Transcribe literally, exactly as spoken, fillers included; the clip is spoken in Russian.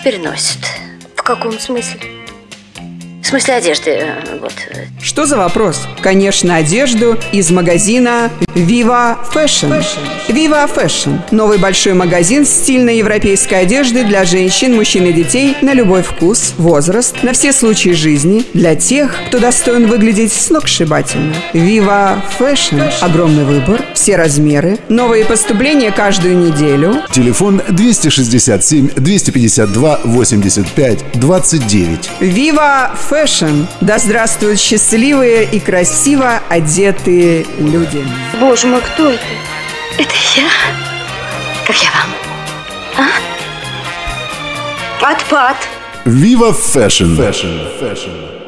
теперь носят. В каком смысле? В смысле одежды, вот. Что за вопрос? Конечно, одежду из магазина Viva Fashion. Viva Fashion – новый большой магазин стильной европейской одежды для женщин, мужчин и детей на любой вкус, возраст, на все случаи жизни, для тех, кто достоин выглядеть сногсшибательно. Viva Fashion – огромный выбор, все размеры, новые поступления каждую неделю. Телефон двести шестьдесят семь двести пятьдесят два восемьдесят пять двадцать девять. Viva Fashion. Да здравствуют счастливые и красиво одетые люди. Боже мой, кто это? Это я? Как я вам? А? Отпад. Viva Fashion. Fashion. Fashion.